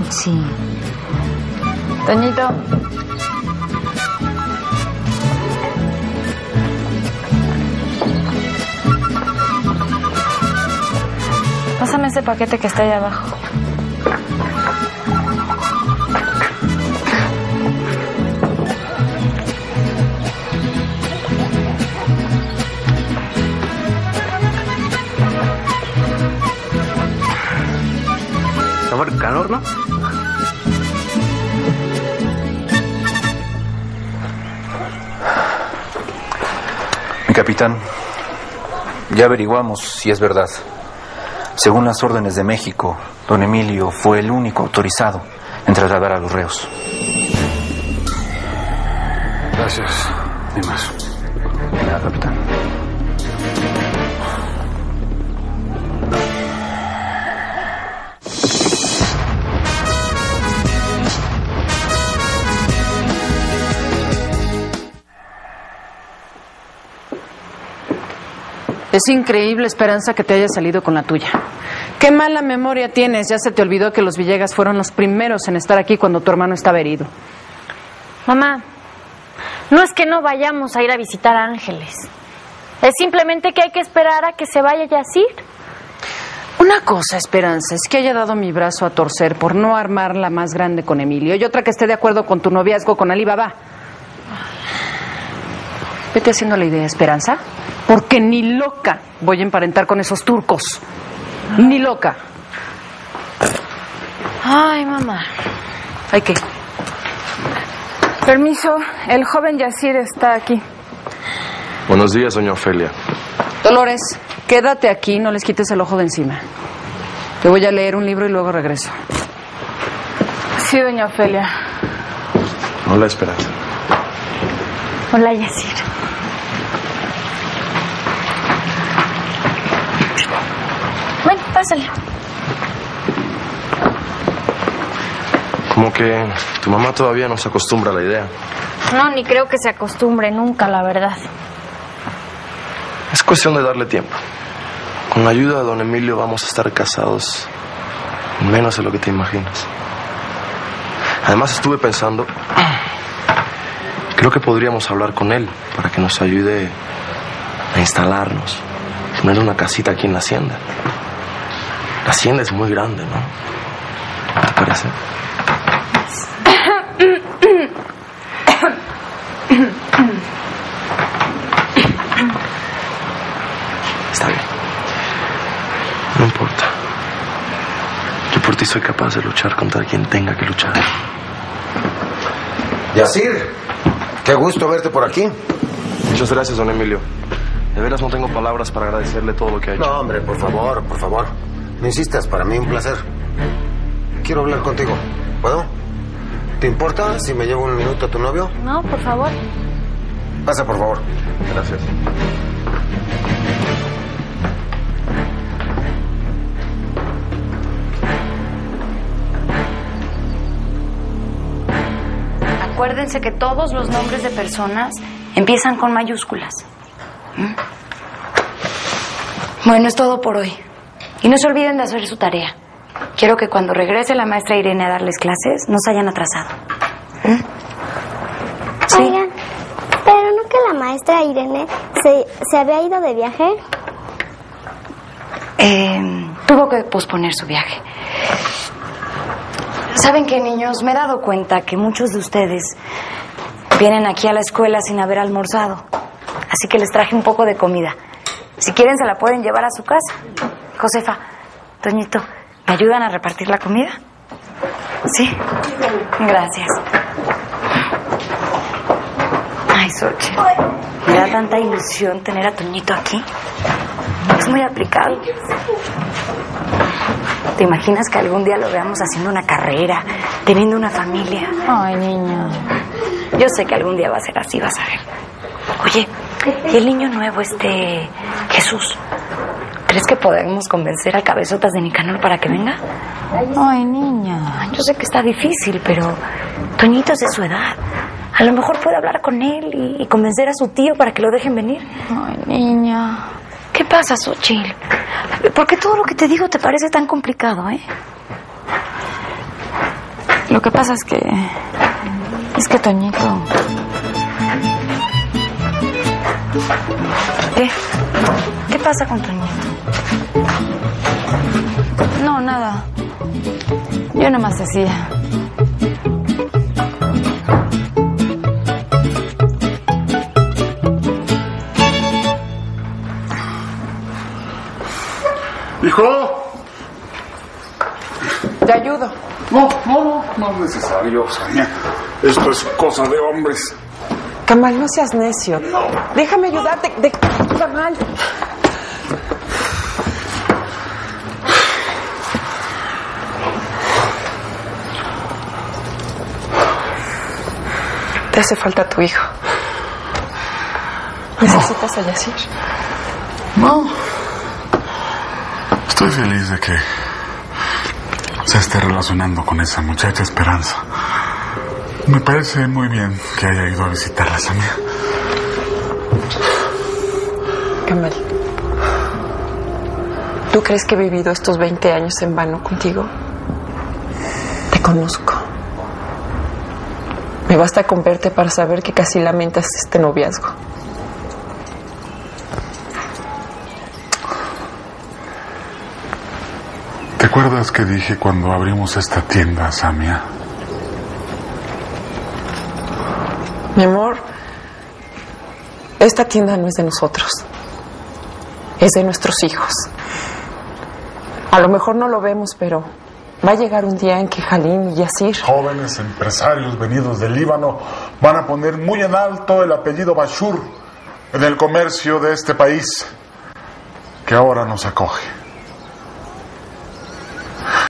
Sí. Toñito. Pásame ese paquete que está allá abajo. Calor, ¿no? Mi capitán, ya averiguamos si es verdad. Según las órdenes de México, don Emilio fue el único autorizado en trasladar a los reos. Gracias, Dimas. Nada, capitán. Es increíble, Esperanza, que te haya salido con la tuya. Qué mala memoria tienes. Ya se te olvidó que los Villegas fueron los primeros en estar aquí cuando tu hermano estaba herido. Mamá, no es que no vayamos a ir a visitar a Ángeles. Es simplemente que hay que esperar a que se vaya Yacir. Una cosa, Esperanza, es que haya dado mi brazo a torcer por no armar la más grande con Emilio. Y otra que esté de acuerdo con tu noviazgo con Ali Baba. Vete haciendo la idea, Esperanza. Porque ni loca voy a emparentar con esos turcos. Ni loca. Ay, mamá. ¿Hay qué? Permiso, el joven Yacir está aquí. Buenos días, doña Ofelia. Dolores, quédate aquí, no les quites el ojo de encima. Te voy a leer un libro y luego regreso. Sí, doña Ofelia. Hola, Esperanza. Hola, Yacir. Ven, pásale. Como que tu mamá todavía no se acostumbra a la idea. No, ni creo que se acostumbre nunca, la verdad. Es cuestión de darle tiempo. Con la ayuda de don Emilio vamos a estar casados en menos de lo que te imaginas. Además estuve pensando, creo que podríamos hablar con él para que nos ayude a instalarnos, poner una casita aquí en la hacienda. La hacienda es muy grande, ¿no? ¿Te parece? Está bien. No importa. Yo por ti soy capaz de luchar contra quien tenga que luchar. Yacir, qué gusto verte por aquí. Muchas gracias, don Emilio. De veras no tengo palabras para agradecerle todo lo que ha hecho. No, hombre, por favor, por favor. No insistas, para mí un placer. Quiero hablar contigo. ¿Puedo? ¿Te importa si me llevo un minuto a tu novio? No, por favor. Pasa, por favor. Gracias. Acuérdense que todos los nombres de personas empiezan con mayúsculas. Bueno, es todo por hoy. Y no se olviden de hacer su tarea. Quiero que cuando regrese la maestra Irene a darles clases, no se hayan atrasado. ¿Sí? Oigan, pero no que la maestra Irene se había ido de viaje. Tuvo que posponer su viaje. ¿Saben qué, niños? Me he dado cuenta que muchos de ustedes vienen aquí a la escuela sin haber almorzado. Así que les traje un poco de comida. Si quieren, se la pueden llevar a su casa. Josefa, Toñito, ¿me ayudan a repartir la comida? Sí. Gracias. Ay, Xochitl, me da tanta ilusión tener a Toñito aquí. Es muy aplicado. ¿Te imaginas que algún día lo veamos haciendo una carrera, teniendo una familia? Ay, niña. Yo sé que algún día va a ser así, vas a ver. Oye, ¿y el niño nuevo, Jesús? ¿Crees que podemos convencer al Cabezotas de Nicanor para que venga? Ay, niña. Yo sé que está difícil, pero Toñito es de su edad. A lo mejor puede hablar con él y convencer a su tío para que lo dejen venir. Ay, niña. ¿Qué pasa, Xochitl? ¿Por qué todo lo que te digo te parece tan complicado, Lo que pasa es que Toñito... ¿Qué pasa con Toñito? No, nada. Yo nomás decía. ¡Hijo! Te ayudo. No es necesario, Sonia. Esto es cosa de hombres. Kamal, no seas necio. Déjame ayudarte. Kamal. Te hace falta tu hijo. ¿Necesitas a Yasir? No. Estoy feliz de que se esté relacionando con esa muchacha Esperanza. Me parece muy bien que haya ido a visitarla, Samia. Kamal, ¿tú crees que he vivido estos 20 años en vano contigo? Te conozco. Me basta con verte para saber que casi lamentas este noviazgo. ¿Te acuerdas que dije cuando abrimos esta tienda, Samia? Mi amor, esta tienda no es de nosotros. Es de nuestros hijos. A lo mejor no lo vemos, pero va a llegar un día en que Halim y Yasir... Jóvenes empresarios venidos del Líbano van a poner muy en alto el apellido Bashur en el comercio de este país que ahora nos acoge.